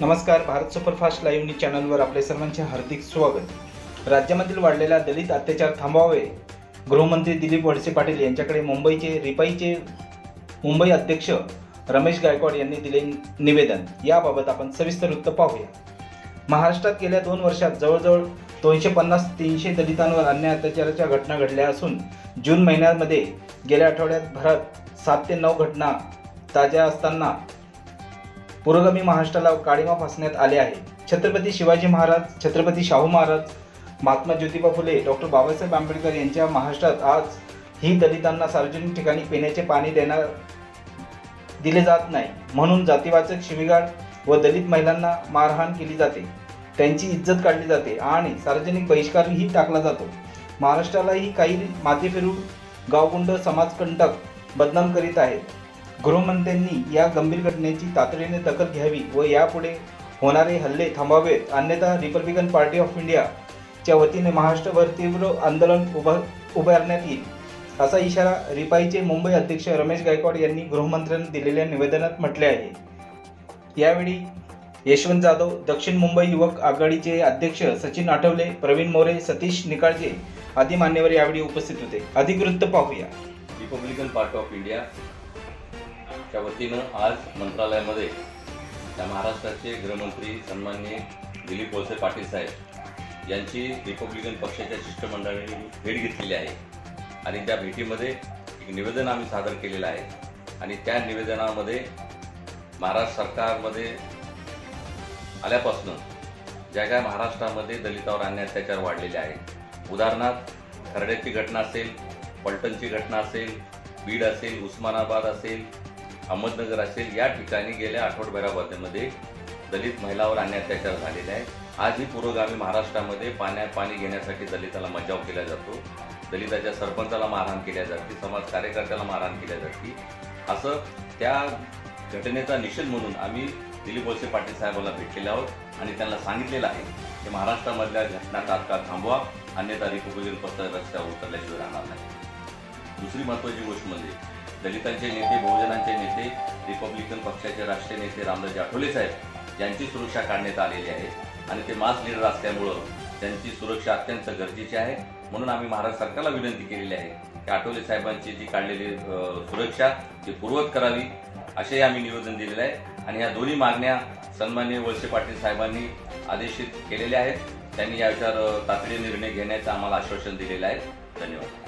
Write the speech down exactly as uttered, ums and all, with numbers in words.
नमस्कार. Bharat superfast live news चॅनलवर आपले सर्वांचे हार्दिक स्वागत. राज्यामधील वाढलेला दलित अत्याचार थांबवावे, गृहमंत्री दिलीप वळसे पाटील यांच्याकडे मुंबईचे रिपाईचे मुंबई अध्यक्ष रमेश गायकवाड यांनी दिले निवेदन. याबाबत आपण सविस्तर वृत्त पाहूया. महाराष्ट्रात गेल्या दोन वर्षात जवळजवळ दोनशे पन्नास तीनशे दलितांवर अन्याय अत्याचाराच्या घटना घडल्या असून जून महिन्यामध्ये गेल्या आठवड्यात भरात सात ते नऊ घटना ताज्या असताना पुरोगामी महाराष्ट्राला काळिमा फासण्यात आले आहे. छत्रपती शिवाजी महाराज, छत्रपती शाहू महाराज, महात्मा ज्योतिबा फुले, डॉक्टर बाबासाहेब आंबेडकर यांच्या महाराष्ट्रात आज ही दलितांना सार्वजनिक ठिकाणी पिण्याचे पाणी देणार दिले जात नाही म्हणून जातीवाचक शिवीगाळ व दलित महिलांना मारहाण केली जाते, त्यांची इज्जत काढली जाते आणि सार्वजनिक बहिष्कारही टाकला जातो. महाराष्ट्रालाही काही माथे फिरून गावगुंड समाजकंटक बदनाम करीत आहेत. गृहमंत्र्यांनी या गंभीर घटनेची तातडीने दखल घ्यावी व यापुढे होणारे हल्ले थांबावेत, अन्यथा रिपब्लिकन पार्टी ऑफ इंडियाच्या वतीने महाराष्ट्रभर तीव्र आंदोलन उभा उभारण्यात येईल, असा इशारा रिपाईचे मुंबई अध्यक्ष रमेश गायकवाड यांनी गृहमंत्र्यांना दिलेल्या निवेदनात म्हटले आहे. यावेळी यशवंत जाधव, दक्षिण मुंबई युवक आघाडीचे अध्यक्ष सचिन आठवले, प्रवीण मोरे, सतीश निकाळजे आदी मान्यवर यावेळी उपस्थित होते. अधिक वृत्त पाहूया. रिपब्लिकन पार्टी ऑफ इंडिया च्या वतीनं आज मंत्रालयामध्ये त्या महाराष्ट्राचे गृहमंत्री सन्माननीय दिलीप वळसे पाटील साहेब यांची रिपब्लिकन पक्षाच्या शिष्टमंडळाने भेट घेतलेली आहे आणि त्या भेटीमध्ये एक निवेदन आम्ही सादर केलेलं आहे आणि त्या निवेदनामध्ये महाराष्ट्र सरकारमध्ये आल्यापासून ज्या काय महाराष्ट्रामध्ये दलितांवर अन्याय अत्याचार वाढलेले आहेत, उदाहरणार्थ खर्ड्याची घटना असेल, पलटणची घटना असेल, बीड असेल, उस्मानाबाद असेल, अहमदनगर असेल, या ठिकाणी गेल्या आठवड्याभरामध्ये दलित महिलांवर अन्याय अत्याचार झालेले आहे. आजही पुरोगामी महाराष्ट्रामध्ये पाण्यात पाणी घेण्यासाठी दलिताला मज्जाव केला जातो, दलिताच्या सरपंचाला मारहाण केल्या जाते, समाज कार्यकर्त्याला मारहाण केल्या जाते. असं त्या घटनेचा निषेध म्हणून आम्ही दिलीप वळसे पाटील साहेबांना भेटलेले आहोत आणि त्यांना सांगितलेलं आहे की महाराष्ट्रामधल्या घटना तात्काळ थांबवा, अन्यथा रिपब्लिकन पक्ष रस्त्यावर उतरल्याशिवाय राहणार नाही. दुसरी महत्त्वाची गोष्ट म्हणजे दलितांचे नेते, बहुजनांचे नेते, रिपब्लिकन पक्षाचे राष्ट्रीय नेते रामदासजी आठवले साहेब यांची सुरक्षा काढण्यात आलेली आहे आणि ते मास लीडर असल्यामुळं त्यांची सुरक्षा अत्यंत गरजेची आहे. म्हणून आम्ही महाराष्ट्र सरकारला विनंती केलेली आहे की आठवले साहेबांची जी काढलेली सुरक्षा ती पूर्ववत करावी, असेही आम्ही निवेदन दिलेलं आहे आणि या दोन्ही मागण्या सन्माननीय वळसे पाटील साहेबांनी आदेशित केलेल्या आहेत. त्यांनी या विचार तातडीने निर्णय घेण्याचं आम्हाला आश्वासन दिलेलं आहे. धन्यवाद.